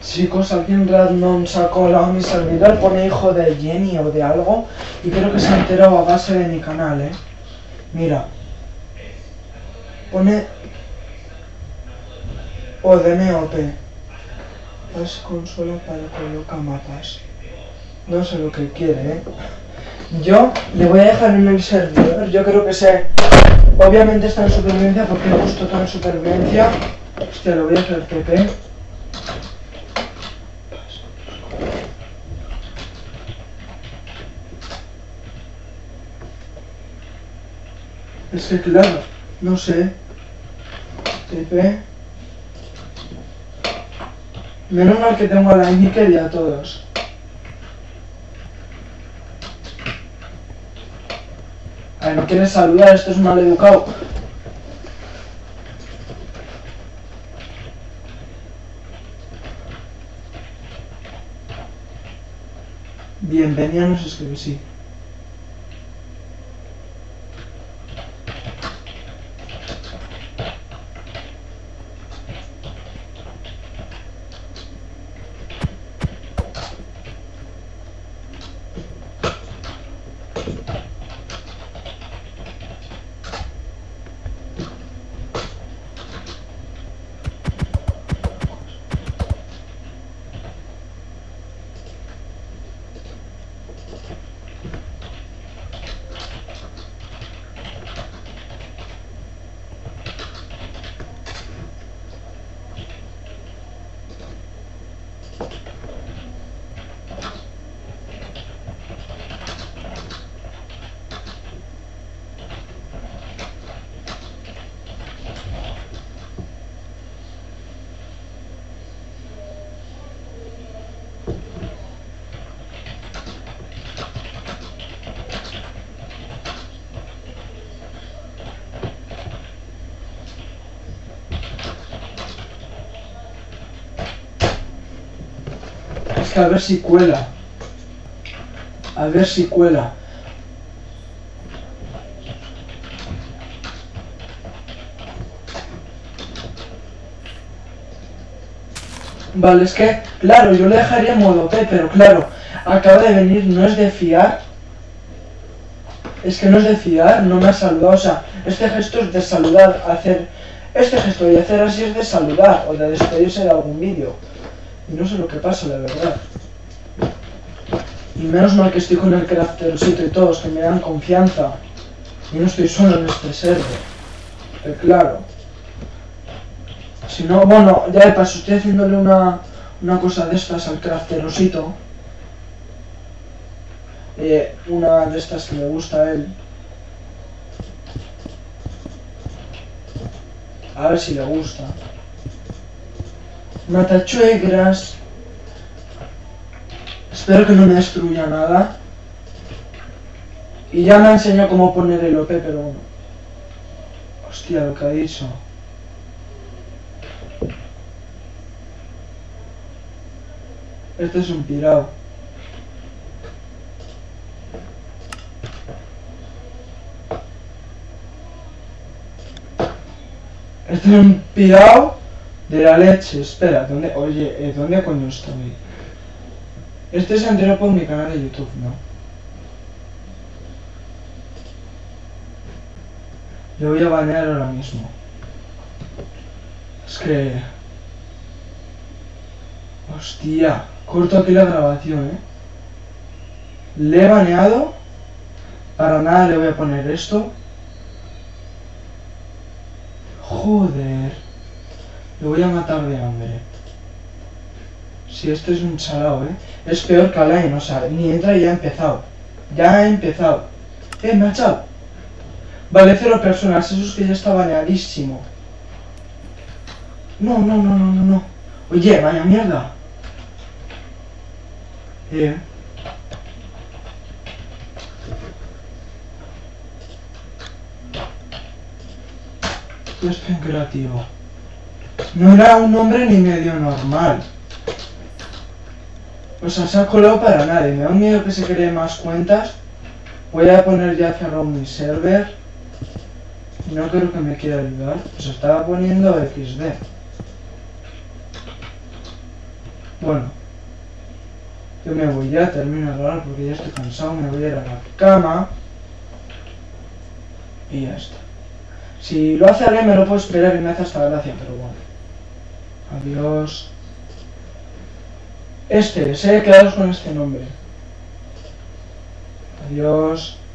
Chicos, alguien random sacó a mi servidor, pone hijo de Jenny o de algo, y creo que se ha enterado a base de mi canal, Mira. Pone ODMOP. Es consola para colocar mapas. No sé lo que quiere, Yo le voy a dejar en el servidor, yo creo que obviamente está en supervivencia porque justo está en supervivencia. Hostia, lo voy a hacer TP. Es que claro, no sé. TP. Menos mal que tengo a la Nickel y a todos. A ver, ¿no quieres saludar? Esto es mal educado. Bienvenida, no se escribe, sí. Es que a ver si cuela. A ver si cuela. Vale, es que, claro, yo le dejaría en modo P, pero claro, acaba de venir, no es de fiar. Es que no es de fiar, no me ha saludado, o sea, este gesto es de saludar, hacer... Este gesto y hacer así es de saludar, o de despedirse de algún vídeo. Y no sé lo que pasa, la verdad. Y menos mal que estoy con el craftercito y todos, que me dan confianza. Y no estoy solo en este server. Pero claro. Si no, bueno, ya de paso estoy haciéndole una cosa de estas al crafterosito. Una de estas que le gusta a él. A ver si le gusta. Matachuegras. Espero que no me destruya nada. Y ya me ha enseñado cómo poner el OP, pero bueno. Hostia, lo que ha dicho. Este es un pirao. Este es un pirao de la leche. Espera, ¿dónde? Oye, ¿dónde coño estoy? Este se enteró por mi canal de YouTube, ¿no? Le voy a banear ahora mismo. Es que... Hostia, corto aquí la grabación, Le he baneado. Para nada le voy a poner esto. Joder. Lo voy a matar de hambre. Si este es un chalao, Es peor que Alain, o sea, ni entra y ya ha empezado. Ya ha empezado. Me ha echado. Vale, 0 personas, eso es que ya está baneadísimo. No. Oye, vaya mierda. Es bien creativo. No era un nombre ni medio normal. O sea, se ha colado para nadie. Me da un miedo que se cree más cuentas. Voy a poner ya cerrado mi server. No creo que me quiera ayudar. Pues estaba poniendo XD. Bueno, yo me voy ya, termino de hablar porque ya estoy cansado, me voy a ir a la cama. Y ya está. Si lo hace alguien me lo puedo esperar y me hace hasta gracia, pero bueno. Adiós. Quedaros con este nombre. Adiós.